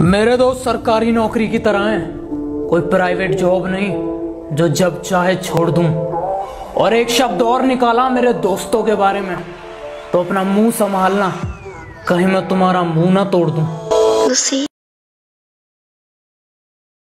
मेरे दोस्त सरकारी नौकरी की तरह हैं, कोई प्राइवेट जॉब नहीं जो जब चाहे छोड़ दूं। और एक शब्द और निकाला मेरे दोस्तों के बारे में तो अपना मुंह संभालना, कहीं मैं तुम्हारा मुंह ना तोड़ दूं।